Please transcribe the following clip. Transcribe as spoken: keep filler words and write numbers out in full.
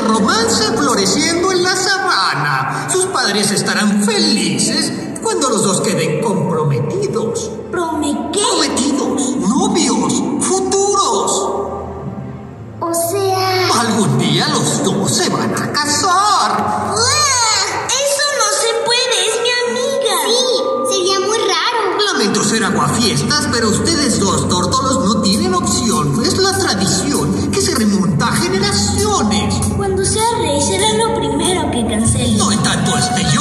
romance floreciendo en la sabana. Sus padres estarán felices cuando los dos queden comprometidos. ¿Prome qué? Prometidos, novios, futuros. O sea... Algún día los dos se van a casar. ¡Eso no se puede! ¡Es mi amiga! Sí, sería muy raro. Lamento ser aguafiestas, pero ustedes dos tórtolos no tienen opción. Es la tradición que se remonta a generaciones. Cuando sea rey será lo primero que cancele. No en tanto estéis